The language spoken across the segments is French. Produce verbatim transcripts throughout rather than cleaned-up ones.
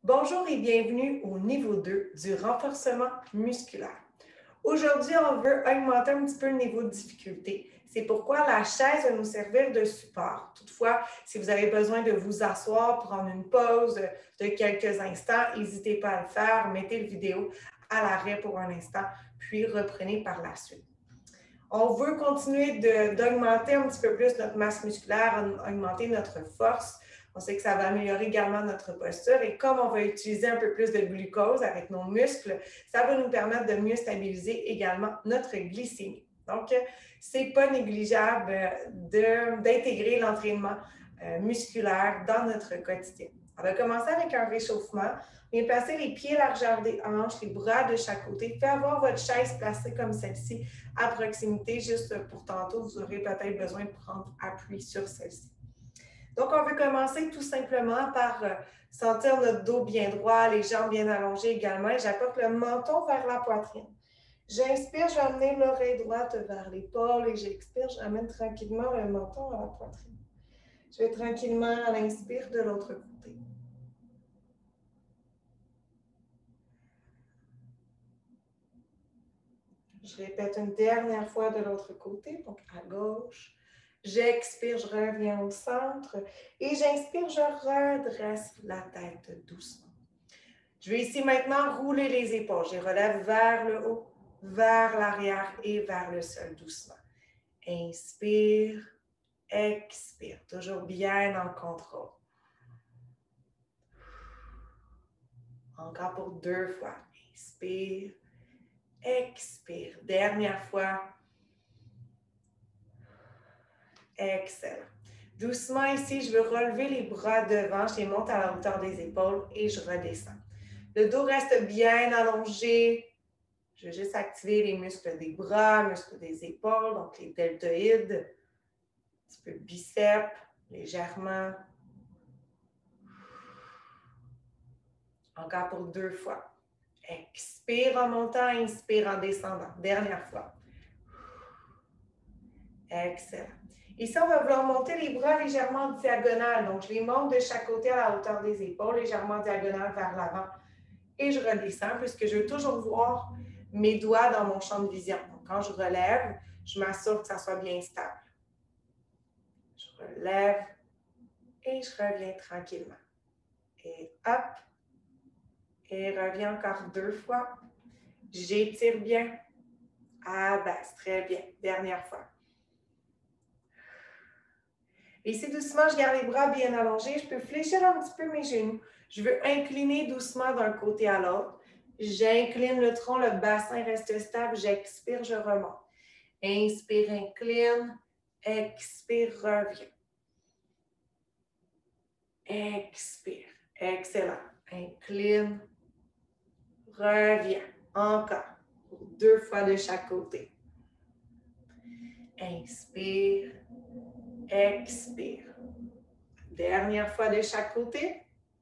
Bonjour et bienvenue au niveau deux du renforcement musculaire. Aujourd'hui, on veut augmenter un petit peu le niveau de difficulté. C'est pourquoi la chaise va nous servir de support. Toutefois, si vous avez besoin de vous asseoir, prendre une pause de quelques instants, n'hésitez pas à le faire. Mettez la vidéo à l'arrêt pour un instant, puis reprenez par la suite. On veut continuer d'augmenter un petit peu plus notre masse musculaire, augmenter notre force. On sait que ça va améliorer également notre posture et comme on va utiliser un peu plus de glucose avec nos muscles, ça va nous permettre de mieux stabiliser également notre glycémie. Donc, ce n'est pas négligeable d'intégrer l'entraînement euh, musculaire dans notre quotidien. On va commencer avec un réchauffement. Bien placer les pieds largeur des hanches, les bras de chaque côté. Faites avoir votre chaise placée comme celle-ci à proximité. Juste pour tantôt, vous aurez peut-être besoin de prendre appui sur celle-ci. Donc, on veut commencer tout simplement par sentir notre dos bien droit, les jambes bien allongées également. J'apporte le menton vers la poitrine. J'inspire, je vais amener l'oreille droite vers l'épaule et j'expire, je ramène tranquillement le menton à la poitrine. Je vais tranquillement à l'inspire de l'autre côté. Je répète une dernière fois de l'autre côté, donc à gauche. J'expire, je reviens au centre et j'inspire, je redresse la tête doucement. Je vais ici maintenant rouler les épaules. Je les relève vers le haut, vers l'arrière et vers le sol doucement. Inspire, expire, toujours bien en contrôle. Encore pour deux fois. Inspire, expire. Dernière fois. Excellent. Doucement ici, je veux relever les bras devant, je les monte à la hauteur des épaules et je redescends. Le dos reste bien allongé. Je vais juste activer les muscles des bras, muscles des épaules, donc les deltoïdes, un petit peu biceps, légèrement. Encore pour deux fois. Expire en montant, inspire en descendant. Dernière fois. Excellent. Ici, on va vouloir monter les bras légèrement en diagonale. Donc, je les monte de chaque côté à la hauteur des épaules, légèrement diagonale vers l'avant. Et je redescends puisque je veux toujours voir mes doigts dans mon champ de vision. Donc, quand je relève, je m'assure que ça soit bien stable. Je relève et je reviens tranquillement. Et hop. Et reviens encore deux fois. J'étire bien. Abaisse. Très bien. Dernière fois. Et ici, doucement, je garde les bras bien allongés. Je peux fléchir un petit peu mes genoux. Je veux incliner doucement d'un côté à l'autre. J'incline le tronc, le bassin reste stable. J'expire, je remonte. Inspire, incline. Expire, reviens. Expire. Excellent. Incline. Reviens. Encore. Deux fois de chaque côté. Inspire. Expire. Dernière fois de chaque côté.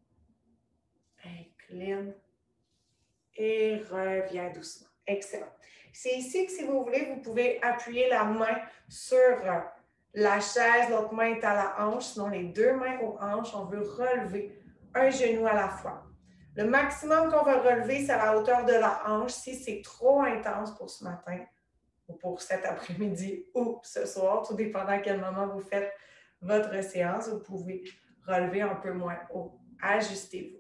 Incline. Et reviens doucement. Excellent. C'est ici que si vous voulez, vous pouvez appuyer la main sur la chaise. L'autre main est à la hanche. Sinon, les deux mains aux hanches, on veut relever un genou à la fois. Le maximum qu'on va relever, c'est à la hauteur de la hanche. Si c'est trop intense pour ce matin, ou pour cet après-midi ou ce soir, tout dépendant à quel moment vous faites votre séance, vous pouvez relever un peu moins haut. Ajustez-vous.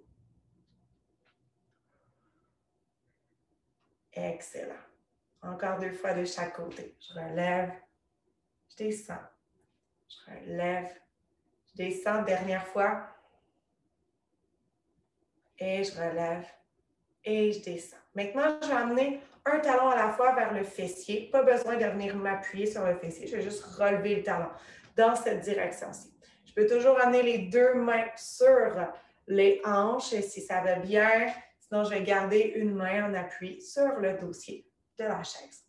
Excellent. Encore deux fois de chaque côté. Je relève, je descends, je relève, je descends. Dernière fois. Et je relève et je descends. Maintenant, je vais amener un talon à la fois vers le fessier. Pas besoin de venir m'appuyer sur le fessier. Je vais juste relever le talon dans cette direction-ci. Je peux toujours amener les deux mains sur les hanches si ça va bien. Sinon, je vais garder une main en appui sur le dossier de la chaise.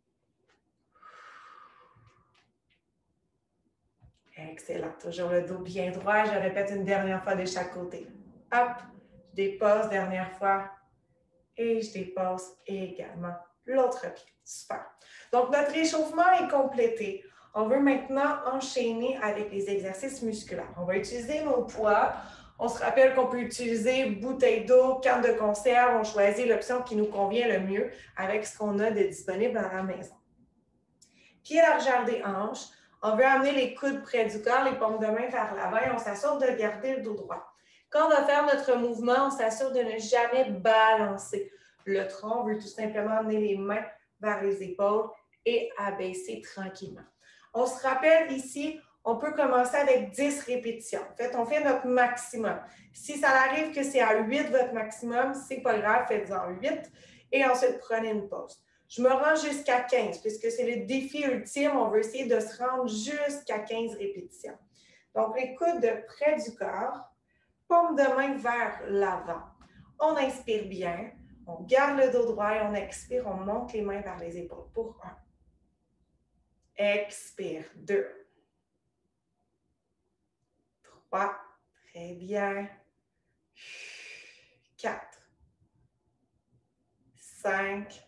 Excellent. Toujours le dos bien droit. Je répète une dernière fois de chaque côté. Hop. Je dépose dernière fois. Et je dépose également l'autre pied. Super. Donc, notre réchauffement est complété. On veut maintenant enchaîner avec les exercices musculaires. On va utiliser nos poids. On se rappelle qu'on peut utiliser bouteille d'eau, canne de conserve. On choisit l'option qui nous convient le mieux avec ce qu'on a de disponible dans la maison. Pieds largeur des hanches. On veut amener les coudes près du corps, les paumes de main vers l'avant et on s'assure de garder le dos droit. Quand on va faire notre mouvement, on s'assure de ne jamais balancer le tronc. On veut tout simplement amener les mains vers les épaules et abaisser tranquillement. On se rappelle ici, on peut commencer avec dix répétitions. En fait, on fait notre maximum. Si ça arrive que c'est à huit votre maximum, c'est pas grave, faites-en huit et ensuite prenez une pause. Je me rends jusqu'à quinze puisque c'est le défi ultime. On veut essayer de se rendre jusqu'à quinze répétitions. Donc, les coudes près du corps, paume de main vers l'avant. On inspire bien, on garde le dos droit et on expire, on monte les mains vers les épaules pour un. Expire, deux. Trois, très bien. Quatre. Cinq.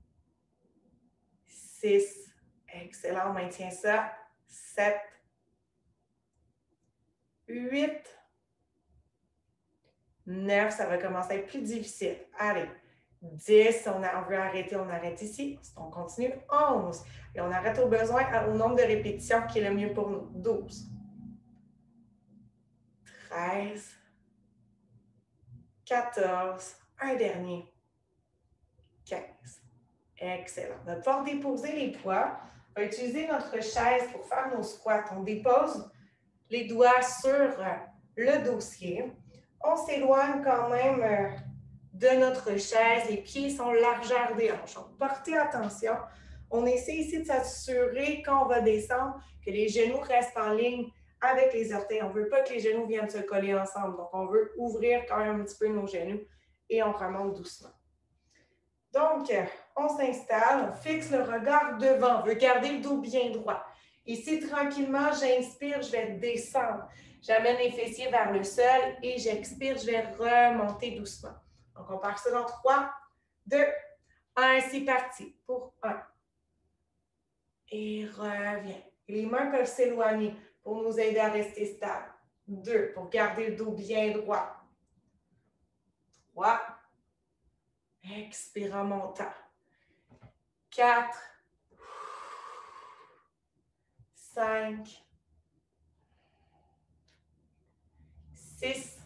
Six. Excellent, on maintient ça. Sept. Huit. Neuf, ça va commencer à être plus difficile. Allez. dix, on, a, on veut arrêter, on arrête ici. On continue. onze. Et on arrête au besoin, au nombre de répétitions qui est le mieux pour nous. douze. treize. quatorze. Un dernier. quinze. Excellent. On va pouvoir déposer les poids. On va utiliser notre chaise pour faire nos squats. On dépose les doigts sur le dossier. On s'éloigne quand même de notre chaise. Les pieds sont largeur des hanches. Donc, portez attention. On essaie ici de s'assurer quand on va descendre que les genoux restent en ligne avec les orteils. On ne veut pas que les genoux viennent se coller ensemble. Donc, on veut ouvrir quand même un petit peu nos genoux et on remonte doucement. Donc, on s'installe, on fixe le regard devant. On veut garder le dos bien droit. Ici, tranquillement, j'inspire, je vais descendre. J'amène les fessiers vers le sol et j'expire, je vais remonter doucement. Donc, on part ça dans trois, deux, un. C'est parti pour un. Et reviens. Les mains peuvent s'éloigner pour nous aider à rester stable. deux, pour garder le dos bien droit. trois. Expire en montant. quatre. cinq. six.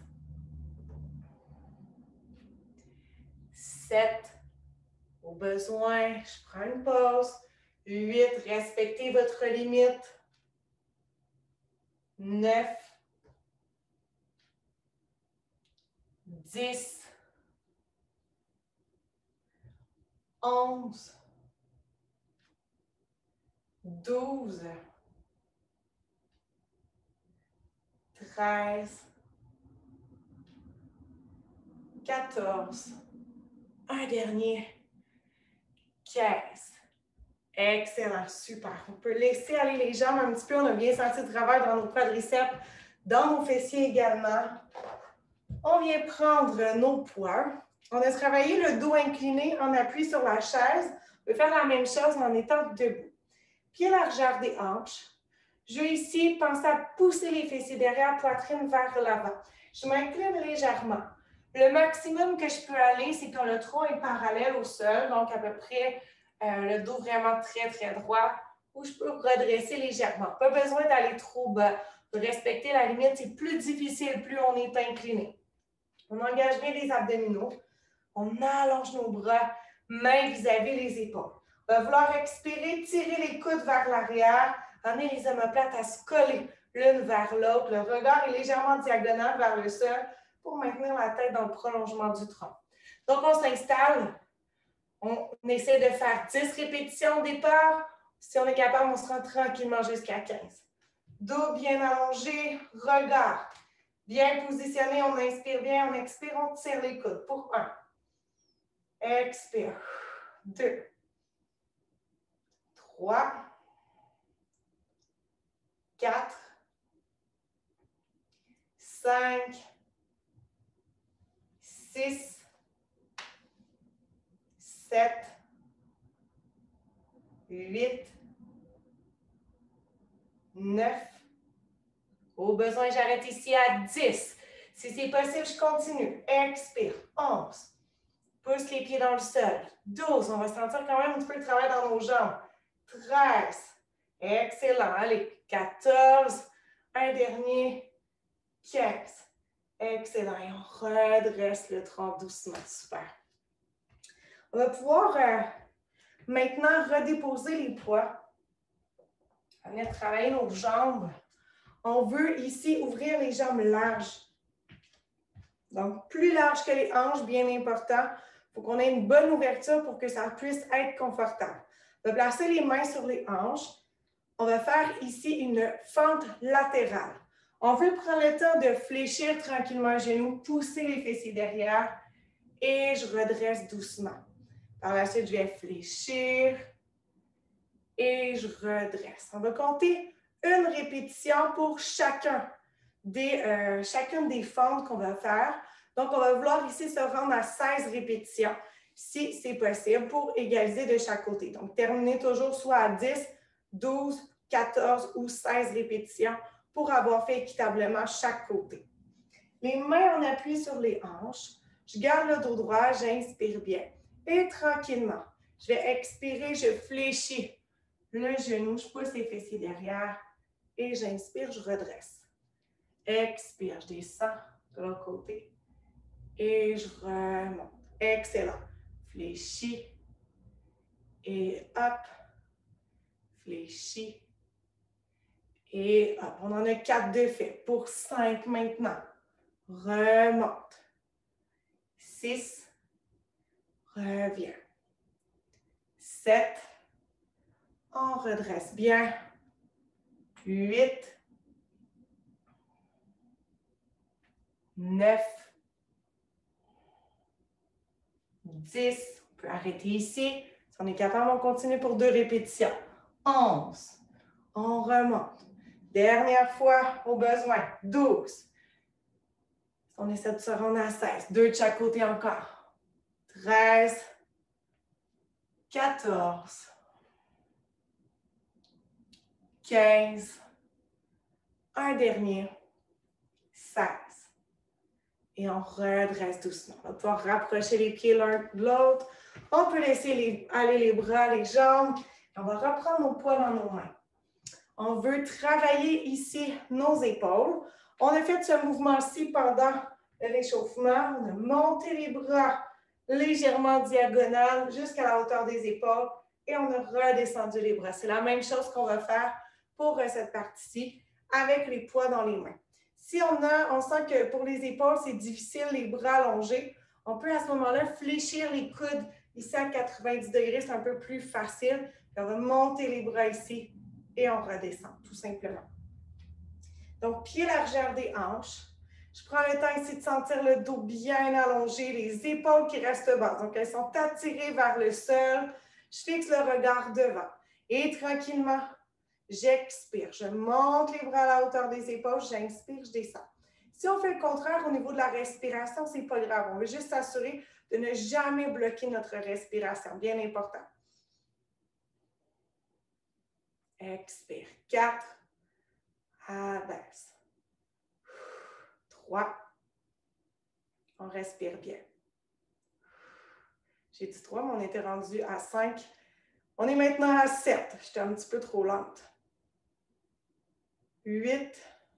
sept. Au besoin, je prends une pause. huit. Respectez votre limite. neuf. dix. onze. douze. treize. quatorze. Un dernier. quinze. Excellent, super. On peut laisser aller les jambes un petit peu. On a bien senti le travail dans nos quadriceps, dans nos fessiers également. On vient prendre nos poids. On a travaillé le dos incliné en appui sur la chaise. On peut faire la même chose en étant debout. Pieds largeur des hanches. Je vais ici penser à pousser les fessiers derrière, poitrine vers l'avant. Je m'incline légèrement. Le maximum que je peux aller, c'est quand le tronc est parallèle au sol, donc à peu près euh, le dos vraiment très, très droit, où je peux redresser légèrement. Pas besoin d'aller trop bas. De respecter la limite, c'est plus difficile, plus on est incliné. On engage bien les abdominaux. On allonge nos bras, mains vis-à-vis les épaules. On va vouloir expirer, tirer les coudes vers l'arrière, amener les omoplates à se coller l'une vers l'autre. Le regard est légèrement diagonal vers le sol pour maintenir la tête dans le prolongement du tronc. Donc, on s'installe. On essaie de faire dix répétitions au départ. Si on est capable, on se rend tranquillement jusqu'à quinze. Dos bien allongé, regard bien positionné. On inspire bien, on expire, on tire les coudes pour un. Expire. deux. trois. quatre. cinq. six. sept. huit. neuf. Au besoin, j'arrête ici à dix. Si c'est possible, je continue. Expire. onze. Pousse les pieds dans le sol. douze. On va sentir quand même un petit peu de travail dans nos jambes. treize. Excellent. Allez. quatorze. Un dernier. quinze. Excellent. Et on redresse le tronc doucement. Super. On va pouvoir euh, maintenant redéposer les poids. On va venir travailler nos jambes. On veut ici ouvrir les jambes larges. Donc, plus large que les hanches, bien important. Il faut qu'on ait une bonne ouverture pour que ça puisse être confortable. On va placer les mains sur les hanches. On va faire ici une fente latérale. On veut prendre le temps de fléchir tranquillement les genoux, pousser les fessiers derrière et je redresse doucement. Par la suite, je vais fléchir et je redresse. On va compter une répétition pour chacun des, euh, chacune des fentes qu'on va faire. Donc, on va vouloir ici se rendre à seize répétitions, si c'est possible, pour égaliser de chaque côté. Donc, terminer toujours soit à dix, douze, quatorze ou seize répétitions pour avoir fait équitablement chaque côté. Les mains en appui sur les hanches. Je garde le dos droit, j'inspire bien. Et tranquillement, je vais expirer, je fléchis le genou, je pousse les fessiers derrière et j'inspire, je redresse. Expire, je descends de l'autre côté et je remonte. Excellent. Fléchis et hop. Fléchis et hop. On en a quatre de fait. Pour cinq maintenant. Remonte. six. Reviens. sept. On redresse bien. huit. neuf. dix. On peut arrêter ici. Si on est capable, on continue pour deux répétitions. onze. On remonte. Dernière fois, au besoin. douze. On essaie de se rendre à seize. deux de chaque côté encore. treize. quatorze. quinze. Un dernier. seize. Et on redresse doucement. On va pouvoir rapprocher les pieds l'un de l'autre. On peut laisser les, aller les bras, les jambes. On va reprendre nos poids dans nos mains. On veut travailler ici nos épaules. On a fait ce mouvement-ci pendant le réchauffement. On a monté les bras légèrement diagonales jusqu'à la hauteur des épaules et on a redescendu les bras. C'est la même chose qu'on va faire pour cette partie-ci avec les poids dans les mains. Si on, a, on sent que pour les épaules, c'est difficile, les bras allongés, on peut à ce moment-là fléchir les coudes ici à quatre-vingt-dix degrés, c'est un peu plus facile. Puis on va monter les bras ici et on redescend, tout simplement. Donc, pied largeur des hanches. Je prends le temps ici de sentir le dos bien allongé, les épaules qui restent basses. Donc, elles sont attirées vers le sol. Je fixe le regard devant. Et tranquillement, j'expire. Je monte les bras à la hauteur des épaules. J'inspire, je descends. Si on fait le contraire au niveau de la respiration, ce n'est pas grave. On veut juste s'assurer de ne jamais bloquer notre respiration. Bien important. Expire. quatre. Abaisse. trois. On respire bien. J'ai dit trois, mais on était rendu à cinq. On est maintenant à sept. J'étais un petit peu trop lente. huit.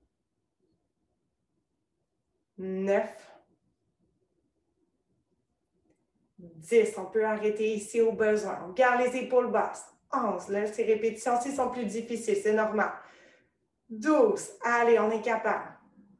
neuf. dix. On peut arrêter ici au besoin. On garde les épaules basses. onze. Là, ces répétitions-ci sont plus difficiles. C'est normal. douze. Allez, on est capable.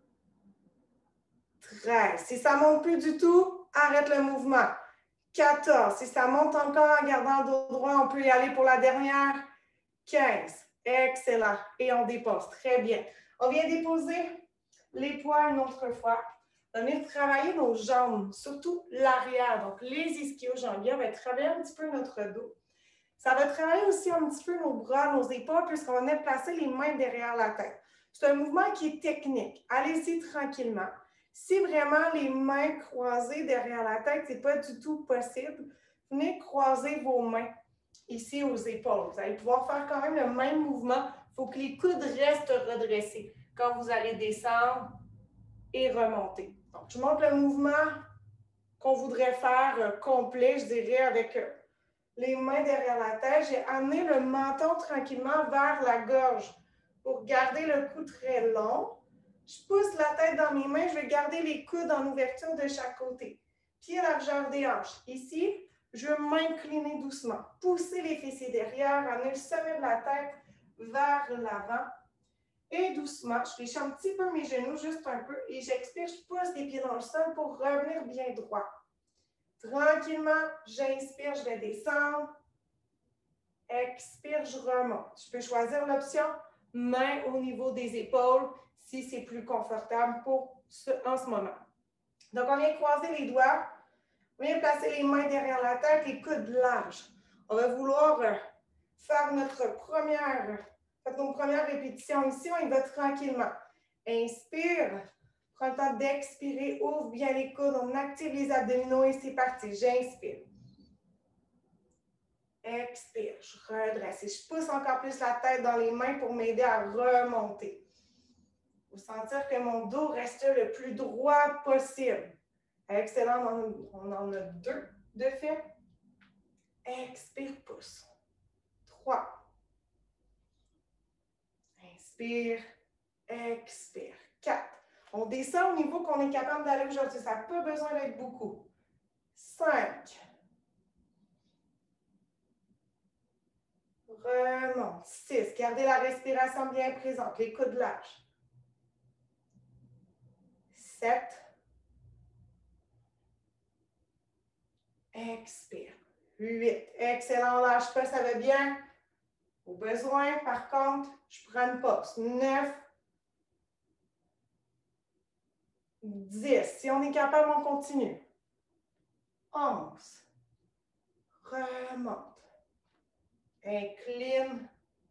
treize. Si ça ne monte plus du tout, arrête le mouvement. quatorze. Si ça monte encore en gardant le dos droit, on peut y aller pour la dernière. quinze. Excellent. Et on dépose. Très bien. On vient déposer les poids une autre fois. On va venir travailler nos jambes, surtout l'arrière. Donc, les ischio-jambiers, on va travailler un petit peu notre dos. Ça va travailler aussi un petit peu nos bras, nos épaules, puisqu'on va venir placer les mains derrière la tête. C'est un mouvement qui est technique. Allez-y tranquillement. Si vraiment les mains croisées derrière la tête, ce n'est pas du tout possible, venez croiser vos mains ici aux épaules. Vous allez pouvoir faire quand même le même mouvement. Il faut que les coudes restent redressés. Quand vous allez descendre, et remonter. Donc, je montre le mouvement qu'on voudrait faire euh, complet, je dirais, avec euh, les mains derrière la tête. J'ai amené le menton tranquillement vers la gorge pour garder le cou très long. Je pousse la tête dans mes mains, je vais garder les coudes en ouverture de chaque côté. Pied à largeur des hanches. Ici, je vais m'incliner doucement. Pousser les fessiers derrière, amener le sommet de la tête vers l'avant. Et doucement, je fléchis un petit peu mes genoux, juste un peu. Et j'expire, je pousse les pieds dans le sol pour revenir bien droit. Tranquillement, j'inspire, je vais descendre. Expire, je remonte. Je peux choisir l'option main au niveau des épaules si c'est plus confortable pour ce, en ce moment. Donc, on vient croiser les doigts. On vient placer les mains derrière la tête, les coudes larges. On va vouloir faire notre première, nos premières répétitions ici. On y va tranquillement. Inspire. Prends le temps d'expirer. Ouvre bien les coudes. On active les abdominaux et c'est parti. J'inspire. Expire. Je redresse. Et je pousse encore plus la tête dans les mains pour m'aider à remonter. Vous sentir que mon dos reste le plus droit possible. Excellent. On en a deux de fait. Expire, pousse. Trois. Inspire. Expire. Quatre. On descend au niveau qu'on est capable d'aller aujourd'hui. Ça n'a pas besoin d'être beaucoup. Cinq. Remonte. Six. Gardez la respiration bien présente. Les coudes larges. Sept. Expire. Huit. Excellent. Lâche pas, ça va bien. Au besoin, par contre, je prends une pause. Neuf. Dix. Si on est capable, on continue. Onze. Remonte. Incline.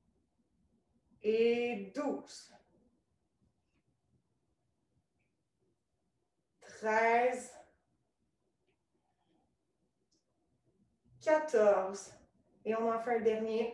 Et douze. Treize. quatorze. Et on en fait un dernier.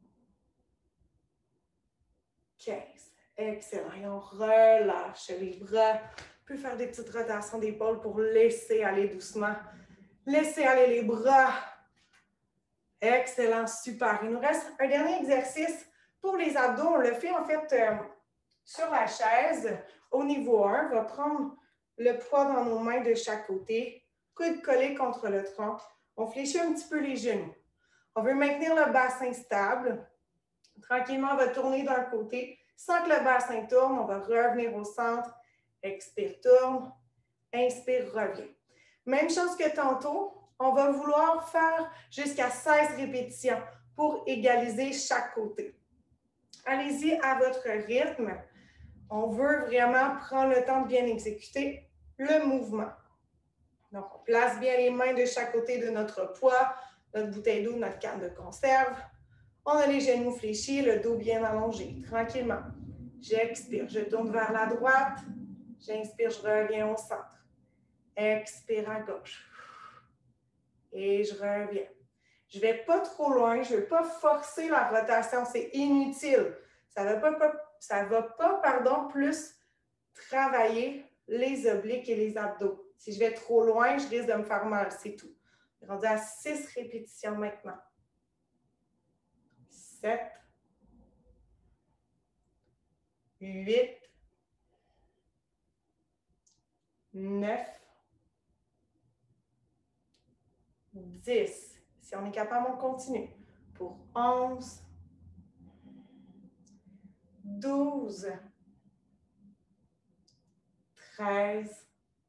quinze. Excellent. Et on relâche les bras. On peut faire des petites rotations d'épaule pour laisser aller doucement. Laisser aller les bras. Excellent. Super. Il nous reste un dernier exercice pour les abdos. On le fait en fait euh, sur la chaise. Au niveau un, on va prendre le poids dans nos mains de chaque côté. Coude collé contre le tronc. On fléchit un petit peu les genoux. On veut maintenir le bassin stable. Tranquillement, on va tourner d'un côté. Sans que le bassin tourne, on va revenir au centre. Expire, tourne. Inspire, reviens. Même chose que tantôt, on va vouloir faire jusqu'à seize répétitions pour égaliser chaque côté. Allez-y à votre rythme. On veut vraiment prendre le temps de bien exécuter le mouvement. Donc, on place bien les mains de chaque côté de notre poids, notre bouteille d'eau, notre canne de conserve. On a les genoux fléchis, le dos bien allongé, tranquillement. J'expire, je tourne vers la droite. J'inspire, je reviens au centre. Expire à gauche. Et je reviens. Je ne vais pas trop loin, je ne vais pas forcer la rotation, c'est inutile. Ça ne va pas, ça va pas pardon, plus travailler les obliques et les abdos. Si je vais trop loin, je risque de me faire mal, c'est tout. Je suis rendue à six répétitions maintenant. sept, huit, neuf, dix. Si on est capable, on continue. Pour onze, douze, treize,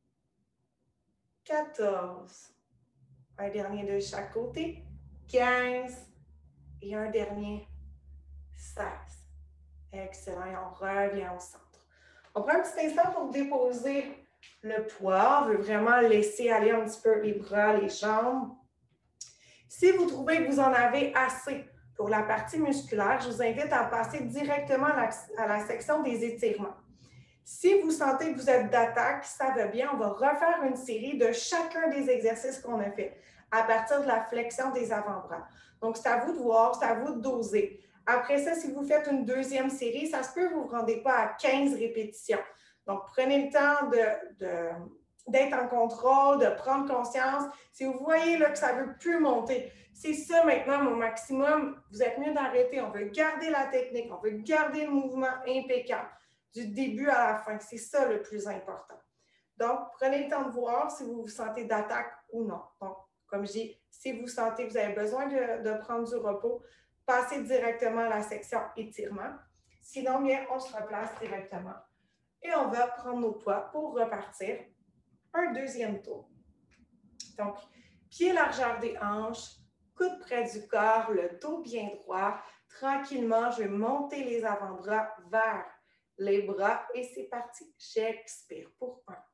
quatorze. Un dernier de chaque côté. quinze. Et un dernier. seize. Excellent. Et on revient au centre. On prend un petit instant pour déposer le poids. On veut vraiment laisser aller un petit peu les bras, les jambes. Si vous trouvez que vous en avez assez pour la partie musculaire, je vous invite à passer directement à la, à la section des étirements. Si vous sentez que vous êtes d'attaque, ça va bien, on va refaire une série de chacun des exercices qu'on a fait à partir de la flexion des avant-bras. Donc, c'est à vous de voir, c'est à vous de doser. Après ça, si vous faites une deuxième série, ça se peut que vous ne vous rendez pas à quinze répétitions. Donc, prenez le temps de, de, d'être en contrôle, de prendre conscience. Si vous voyez là, que ça ne veut plus monter, c'est ça maintenant mon maximum, vous êtes mieux d'arrêter. On veut garder la technique, on veut garder le mouvement impeccable du début à la fin. C'est ça le plus important. Donc, prenez le temps de voir si vous vous sentez d'attaque ou non. Donc, comme je dis, si vous sentez que vous avez besoin de, de prendre du repos, passez directement à la section étirement. Sinon, bien, on se replace directement et on va prendre nos poids pour repartir. Un deuxième tour. Donc, pied largeur des hanches, coude près du corps, le dos bien droit. Tranquillement, je vais monter les avant-bras vers les bras et c'est parti. J'expire pour un.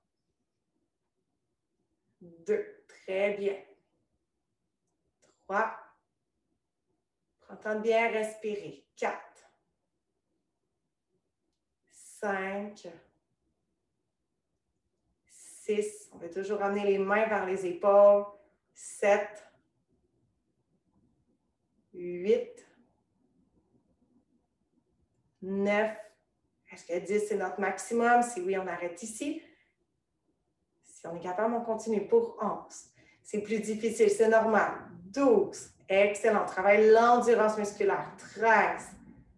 Deux. Très bien. Trois. Prends le temps de bien respirer. Quatre. Cinq. six, on va toujours amener les mains vers les épaules. sept, huit, neuf. Est-ce que dix, c'est notre maximum? Si oui, on arrête ici. Si on est capable, on continue pour onze. C'est plus difficile, c'est normal. douze. Excellent. On travaille l'endurance musculaire. treize.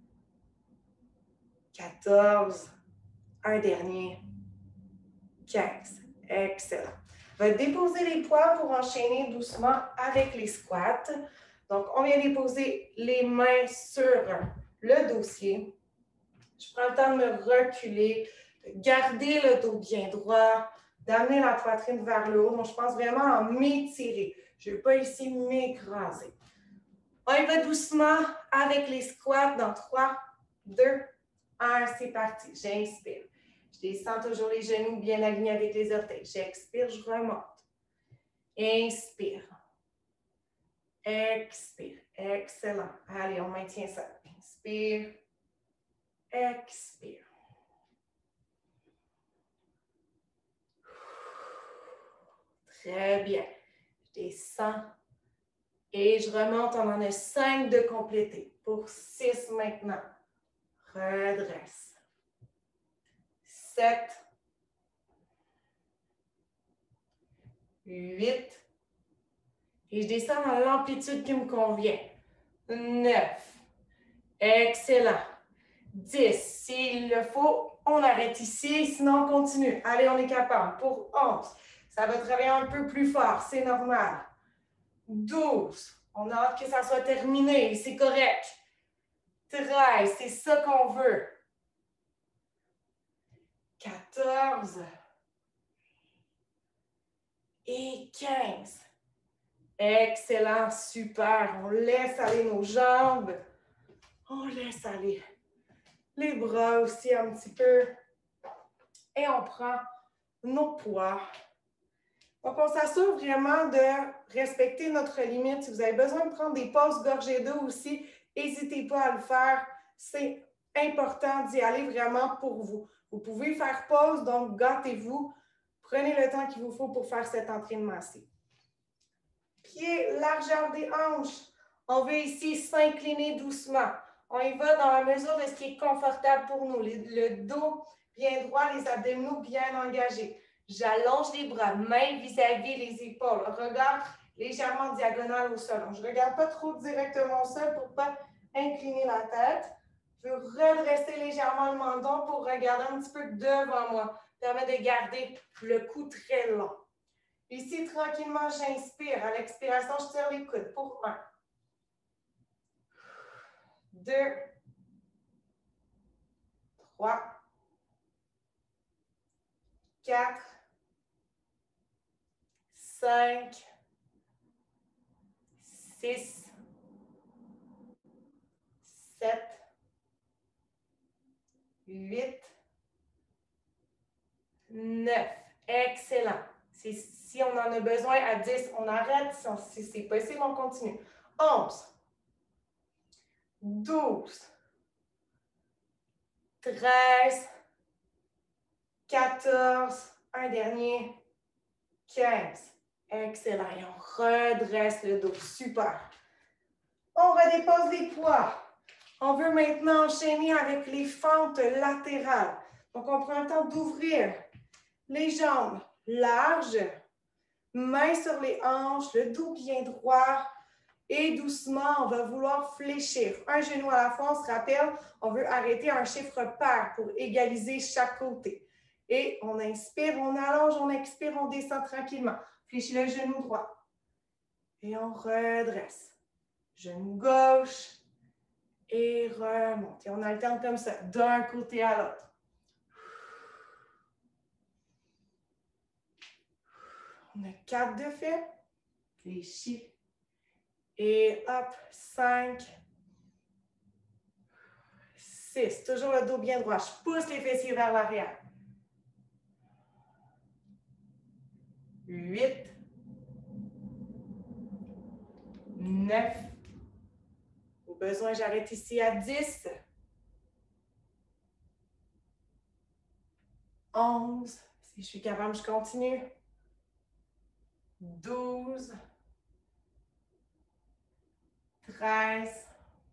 quatorze. Un dernier. quinze. Excellent. On va déposer les poids pour enchaîner doucement avec les squats. Donc, on vient déposer les mains sur le dossier. Je prends le temps de me reculer, de garder le dos bien droit, d'amener la poitrine vers le haut. Donc, je pense vraiment à m'étirer. Je ne vais pas ici m'écraser. On y va doucement avec les squats dans trois, deux, un. C'est parti. J'inspire. Je descends toujours les genoux bien alignés avec les orteils. J'expire, je remonte. Inspire. Expire. Excellent. Allez, on maintient ça. Inspire. Expire. Très bien. Je descends et je remonte. On en a cinq de compléter. Pour six maintenant. Redresse. sept. huit. Et je descends dans l'amplitude qui me convient. neuf. Excellent. dix. S'il le faut, on arrête ici, sinon on continue. Allez, on est capable. Pour onze. Ça va travailler un peu plus fort, c'est normal. douze. On a hâte que ça soit terminé, c'est correct. treize. C'est ça qu'on veut. quatorze. Et quinze. Excellent, super. On laisse aller nos jambes. On laisse aller les bras aussi un petit peu. Et on prend nos poids. Donc, on s'assure vraiment de respecter notre limite. Si vous avez besoin de prendre des pauses gorgées d'eau aussi, n'hésitez pas à le faire. C'est important d'y aller vraiment pour vous. Vous pouvez faire pause, donc gâtez-vous. Prenez le temps qu'il vous faut pour faire cet entraînement-ci. Pieds, largeur des hanches. On veut ici s'incliner doucement. On y va dans la mesure de ce qui est confortable pour nous. Le dos bien droit, les abdominaux bien engagés. J'allonge les bras, mains vis-à-vis les épaules. Regard légèrement diagonal au sol. Donc, je ne regarde pas trop directement au sol pour ne pas incliner la tête. Je veux redresser légèrement le menton pour regarder un petit peu devant moi. Ça permet de garder le cou très long. Ici, tranquillement, j'inspire. À l'expiration, je tire les coudes pour un. Deux. Trois. Quatre. Cinq. Six. Sept. Huit. Neuf. Excellent. Si on en a besoin à dix, on arrête. Si c'est possible, on continue. onze. douze. treize. quatorze. Un dernier. quinze. Excellent. Et on redresse le dos. Super. On redépose les poids. On veut maintenant enchaîner avec les fentes latérales. Donc, on prend le temps d'ouvrir les jambes larges, mains sur les hanches, le dos bien droit. Et doucement, on va vouloir fléchir. Un genou à la fois, on se rappelle, on veut arrêter un chiffre pair pour égaliser chaque côté. Et on inspire, on allonge, on expire, on descend tranquillement. Fléchis le genou droit. Et on redresse. Genou gauche. Et remonte. Et on alterne comme ça, d'un côté à l'autre. On a quatre de fait. Fléchis. Et hop, cinq, six. Toujours le dos bien droit. Je pousse les fessiers vers l'arrière. huit, neuf. Au besoin, j'arrête ici à dix. onze. Si je suis capable, je continue. douze. treize.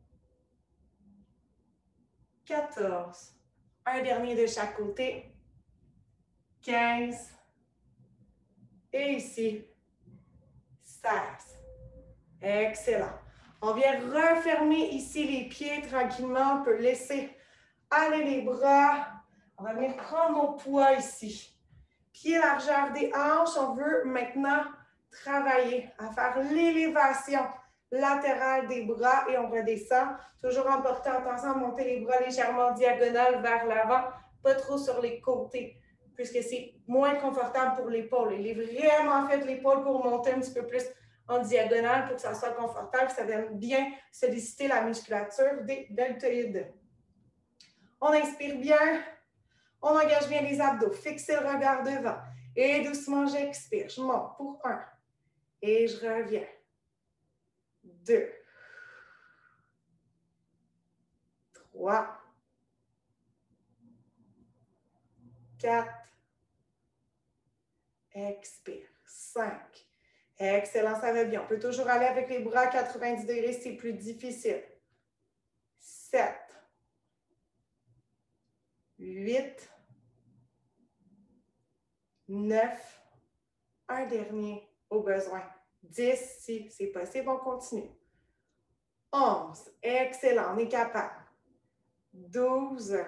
quatorze. Un dernier de chaque côté. quinze. Et ici, seize. Excellent. On vient refermer ici les pieds tranquillement. On peut laisser aller les bras. On va venir prendre mon poids ici. Pied largeur des hanches. On veut maintenant travailler à faire l'élévation latérale des bras et on redescend. Toujours en portant attention à monter les bras légèrement diagonales vers l'avant, pas trop sur les côtés, puisque c'est moins confortable pour l'épaule. Il est vraiment fait l'épaule pour monter un petit peu plus en diagonale pour que ça soit confortable, ça vienne bien solliciter la musculature des deltoïdes. On inspire bien, on engage bien les abdos, fixez le regard devant. Et doucement, j'expire, je monte pour un. Et je reviens. Deux. Trois. Quatre. Expire. Cinq. Excellent, ça va bien. On peut toujours aller avec les bras à quatre-vingt-dix degrés, c'est plus difficile. Sept. Huit. Neuf. Un dernier au besoin. dix, si c'est possible, on continue. onze. Excellent, on est capable. douze.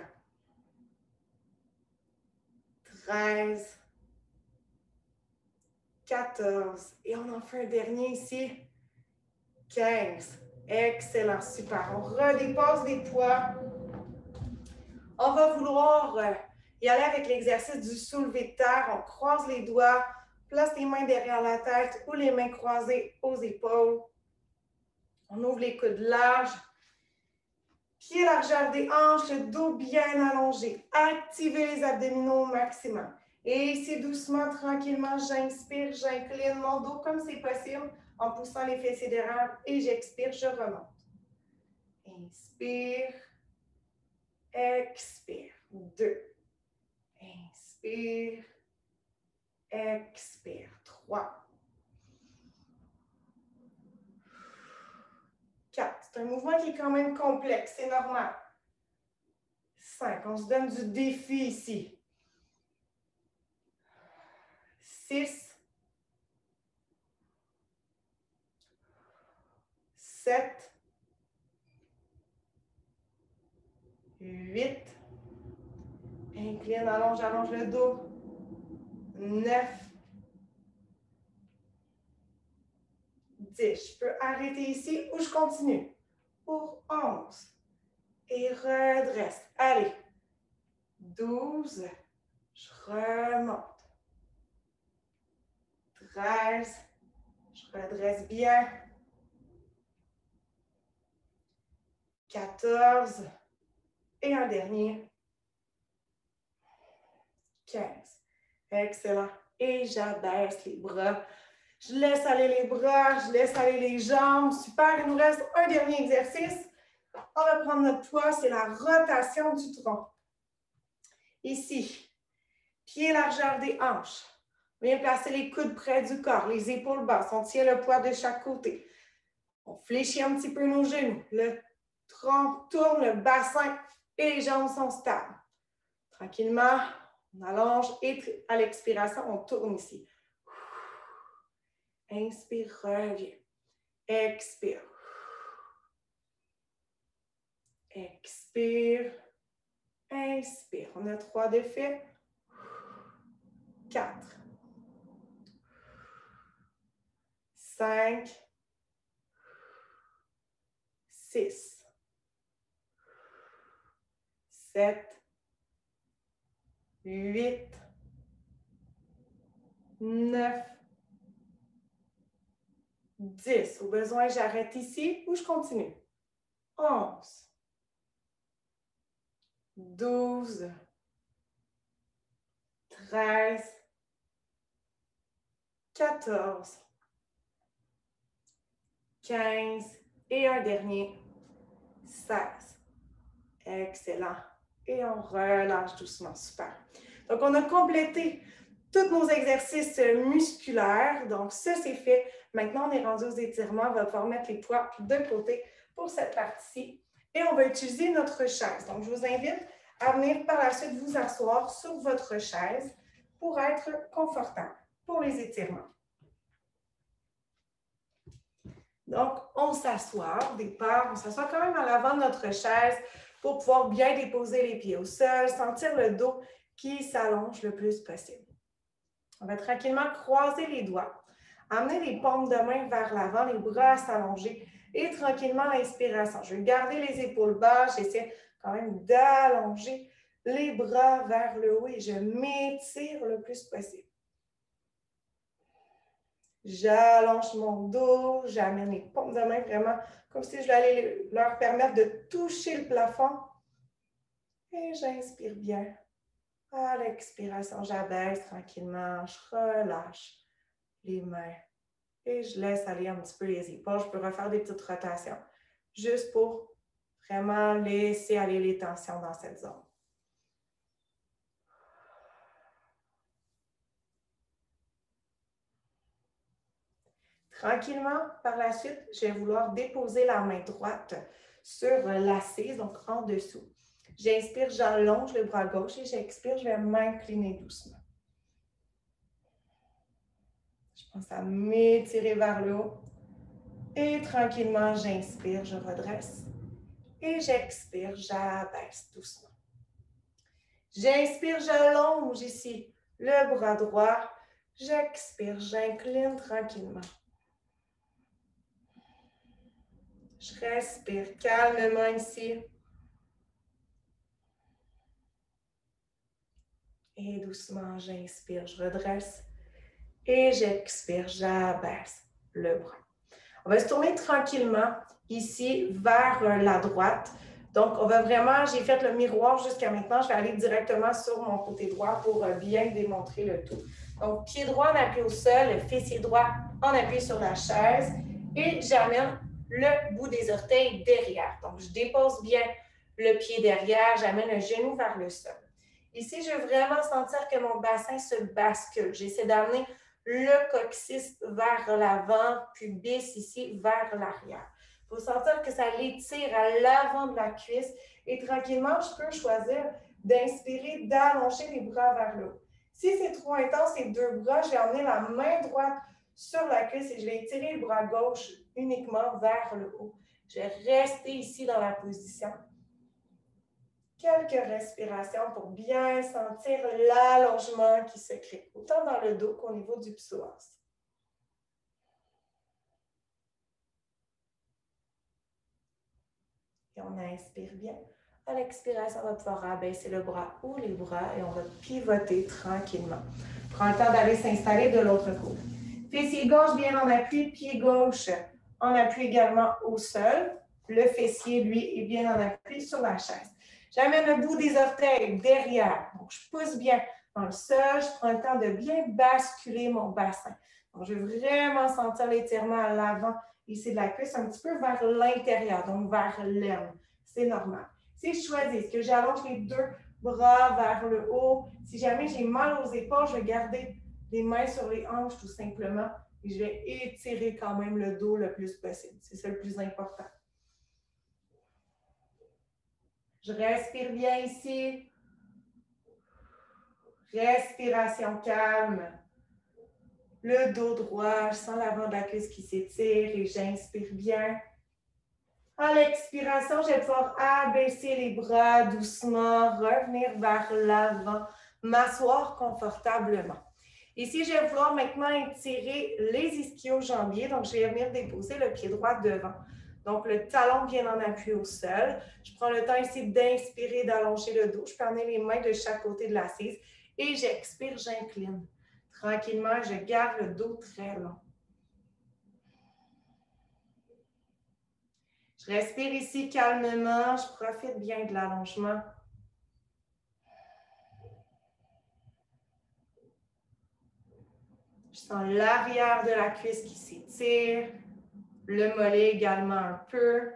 treize. quatorze. Et on en fait un dernier ici. quinze. Excellent, super. On redépose les poids. On va vouloir y aller avec l'exercice du soulevé de terre. On croise les doigts, place les mains derrière la tête ou les mains croisées aux épaules. On ouvre les coudes larges. Pied largeur des hanches, le dos bien allongé. Activez les abdominaux au maximum. Et ici, doucement, tranquillement, j'inspire, j'incline mon dos comme c'est possible en poussant les fessiers derrière et j'expire, je remonte. Inspire, expire. Deux. Inspire, expire. Trois. Quatre. C'est un mouvement qui est quand même complexe, c'est normal. Cinq. On se donne du défi ici. Six. Sept. Huit. Incline, allonge, allonge le dos. Neuf. dix. Je peux arrêter ici ou je continue. Pour onze. Et redresse. Allez. douze. Je remonte. treize. Je redresse bien. quatorze. Et un dernier. quinze. Excellent. Et j'abaisse les bras. Je laisse aller les bras, je laisse aller les jambes. Super, il nous reste un dernier exercice. On va prendre notre poids, c'est la rotation du tronc. Ici, pied largeur des hanches. On vient placer les coudes près du corps, les épaules basses. On tient le poids de chaque côté. On fléchit un petit peu nos genoux. Le tronc tourne, le bassin et les jambes sont stables. Tranquillement, on allonge et à l'expiration, on tourne ici. Inspire, reviens. Expire. Expire. Inspire. On a trois défis. Quatre. Cinq. Six. Sept. Huit. Neuf. dix. Au besoin, j'arrête ici ou je continue. onze. douze. treize. quatorze. quinze. Et un dernier. seize. Excellent. Et on relâche doucement. Super. Donc, on a complété tous nos exercices musculaires. Donc, ça, c'est fait. Maintenant, on est rendu aux étirements. On va pouvoir mettre les poids de côté pour cette partie. Et on va utiliser notre chaise. Donc, je vous invite à venir par la suite vous asseoir sur votre chaise pour être confortable pour les étirements. Donc, on s'assoit au départ. On s'assoit quand même à l'avant de notre chaise pour pouvoir bien déposer les pieds au sol, sentir le dos qui s'allonge le plus possible. On va tranquillement croiser les doigts, amener les paumes de main vers l'avant, les bras s'allonger et tranquillement l'inspiration. Je vais garder les épaules basses, j'essaie quand même d'allonger les bras vers le haut et je m'étire le plus possible. J'allonge mon dos, j'amène les paumes de main vraiment comme si je voulais aller leur permettre de toucher le plafond. Et j'inspire bien. À l'expiration, j'abaisse tranquillement, je relâche les mains et je laisse aller un petit peu les épaules. Je peux refaire des petites rotations juste pour vraiment laisser aller les tensions dans cette zone. Tranquillement, par la suite, je vais vouloir déposer la main droite sur l'assise, donc en dessous. J'inspire, j'allonge le bras gauche et j'expire, je vais m'incliner doucement. Je pense à m'étirer vers le haut. Et tranquillement, j'inspire, je redresse. Et j'expire, j'abaisse doucement. J'inspire, j'allonge ici le bras droit. J'expire, j'incline tranquillement. Je respire calmement ici. Et doucement, j'inspire, je redresse. Et j'expire, j'abaisse le bras. On va se tourner tranquillement ici vers la droite. Donc, on va vraiment, j'ai fait le miroir jusqu'à maintenant. Je vais aller directement sur mon côté droit pour bien démontrer le tout. Donc, pied droit en appui au sol, le fessier droit en appui sur la chaise. Et j'amène le bout des orteils derrière. Donc, je dépose bien le pied derrière, j'amène le genou vers le sol. Ici, je veux vraiment sentir que mon bassin se bascule. J'essaie d'amener le coccyx vers l'avant, pubis ici vers l'arrière. Il faut sentir que ça l'étire à l'avant de la cuisse et tranquillement, je peux choisir d'inspirer, d'allonger les bras vers le haut. Si c'est trop intense, ces deux bras, je vais emmener la main droite sur la cuisse et je vais étirer le bras gauche uniquement vers le haut. Je vais rester ici dans la position. Quelques respirations pour bien sentir l'allongement qui se crée, autant dans le dos qu'au niveau du psoas. Et on inspire bien. À l'expiration, on va pouvoir abaisser le bras ou les bras et on va pivoter tranquillement. Prends le temps d'aller s'installer de l'autre côté. Fessier gauche bien en appui, pied gauche en appui également au sol. Le fessier, lui, est bien en appui sur la chaise. J'amène le bout des orteils derrière. Donc, je pousse bien dans le sol. Je prends le temps de bien basculer mon bassin. Donc, je veux vraiment sentir l'étirement à l'avant, ici de la cuisse, un petit peu vers l'intérieur, donc vers l'aine. C'est normal. Si je choisis que j'allonge les deux bras vers le haut, si jamais j'ai mal aux épaules, je vais garder les mains sur les hanches tout simplement et je vais étirer quand même le dos le plus possible. C'est ça le plus important. Je respire bien ici. Respiration calme. Le dos droit, je sens l'avant de la cuisse qui s'étire et j'inspire bien. À l'expiration, je vais pouvoir abaisser les bras doucement, revenir vers l'avant, m'asseoir confortablement. Ici, je vais vouloir maintenant étirer les ischio-jambiers. Donc, je vais venir déposer le pied droit devant. Donc, le talon bien en appui au sol. Je prends le temps ici d'inspirer, d'allonger le dos. Je peux emmener les mains de chaque côté de l'assise. Et j'expire, j'incline. Tranquillement, je garde le dos très long. Je respire ici calmement. Je profite bien de l'allongement. Je sens l'arrière de la cuisse qui s'étire. Le mollet également un peu.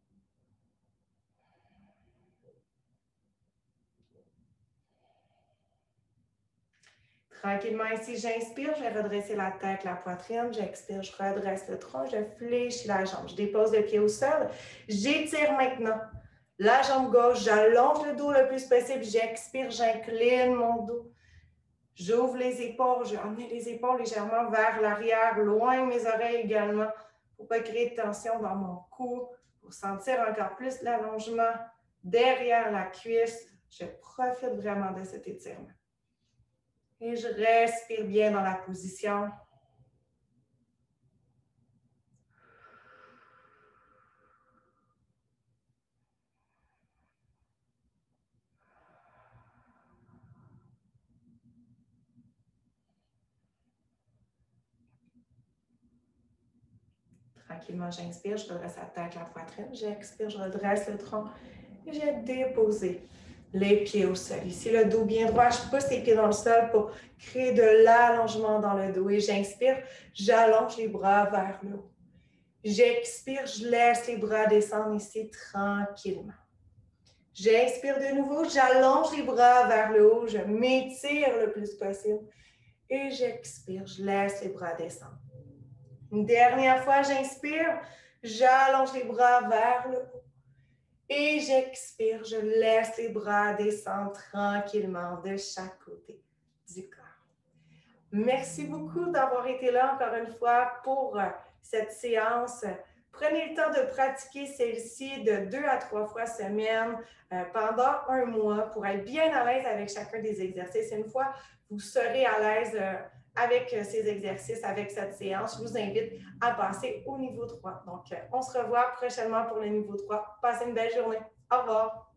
Tranquillement ici, j'inspire, je vais redresser la tête, la poitrine. J'expire, je redresse le tronc, je fléchis la jambe. Je dépose le pied au sol. J'étire maintenant la jambe gauche. J'allonge le dos le plus possible. J'expire, j'incline mon dos. J'ouvre les épaules. Je vais emmener les épaules légèrement vers l'arrière, loin de mes oreilles également, pour ne pas créer de tension dans mon cou, pour sentir encore plus l'allongement derrière la cuisse. Je profite vraiment de cet étirement. Et je respire bien dans la position. Tranquillement, j'inspire, je redresse la tête, la poitrine. J'expire, je redresse le tronc. Et j'ai déposé les pieds au sol. Ici, le dos bien droit. Je pousse les pieds dans le sol pour créer de l'allongement dans le dos. Et j'inspire, j'allonge les bras vers le haut. J'expire, je laisse les bras descendre ici tranquillement. J'inspire de nouveau, j'allonge les bras vers le haut. Je m'étire le plus possible. Et j'expire, je laisse les bras descendre. Une dernière fois, j'inspire, j'allonge les bras vers le haut. Et j'expire, je laisse les bras descendre tranquillement de chaque côté du corps. Merci beaucoup d'avoir été là encore une fois pour cette séance. Prenez le temps de pratiquer celle-ci de deux à trois fois semaine euh, pendant un mois pour être bien à l'aise avec chacun des exercices. Une fois, vous serez à l'aise euh, avec ces exercices, avec cette séance. Je vous invite à passer au niveau trois. Donc, on se revoit prochainement pour le niveau trois. Passez une belle journée. Au revoir.